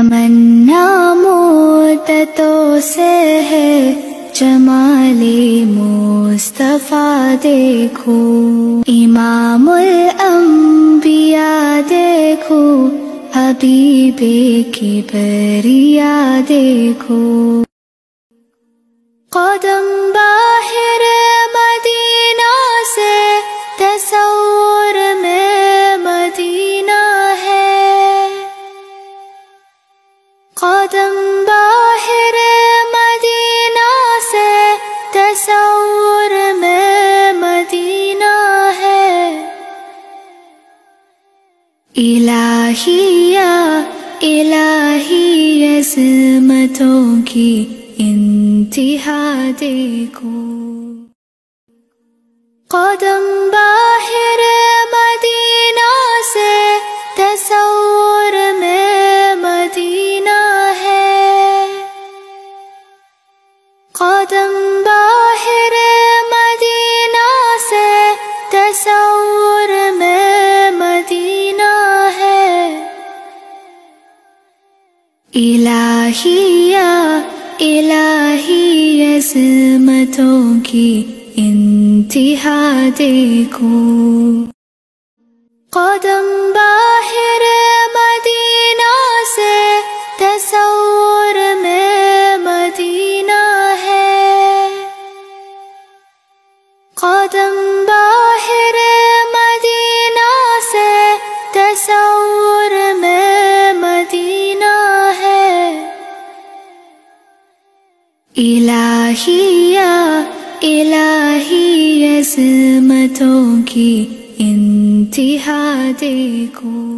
تمنا مدتوں سے ہے جمال مصطفیٰ دیکھو، امام الانبیاء دیکھو، حبیب کبریا دیکھو۔ قدم باہر مدینہ سے تصور میں مدینہ ہے، قدم باہر مدینہ سے تصور میں مدینہ ہے۔ الہی عظمتوں کی انتہا دیکھو، قدم باہر مدینہ سے تصور میں مدینہ ہے، قدم باہر مدینہ سے تصور میں مدینہ ہے۔ الہی عظمتوں کی انتہا دیکھو، قدم باہر مدینہ سے تصور میں مدینہ ہے، قدم باہر مدینہ سے تصور میں مدینہ ہے۔ الہی عظمتوں کی انتہا دیکھو۔